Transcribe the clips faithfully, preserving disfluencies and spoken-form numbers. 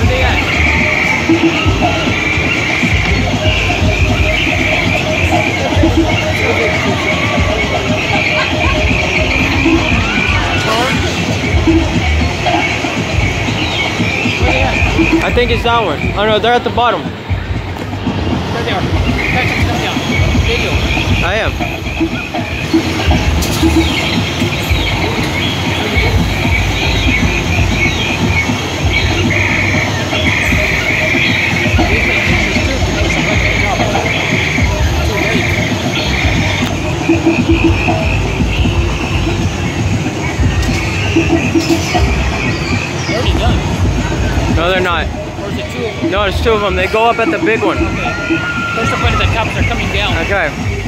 Where are they at? I think it's downward. Oh no, they're at the bottom. There they are. Catch them, come down. Video. I am. They're already done. No, they're not. Or is it two of them? No, it's two of them. They go up at the big one. Okay. First the point at the top, they're coming down. Okay.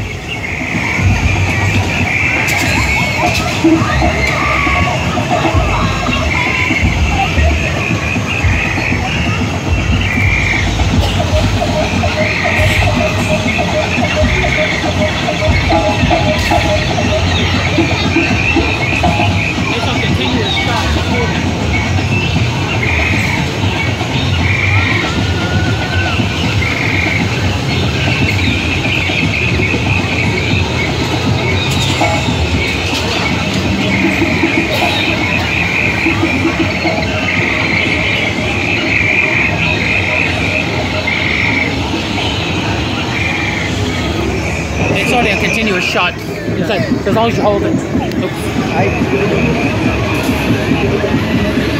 It's on continuous shot. It's already a continuous shot. It's like, as long as you hold it. Oops.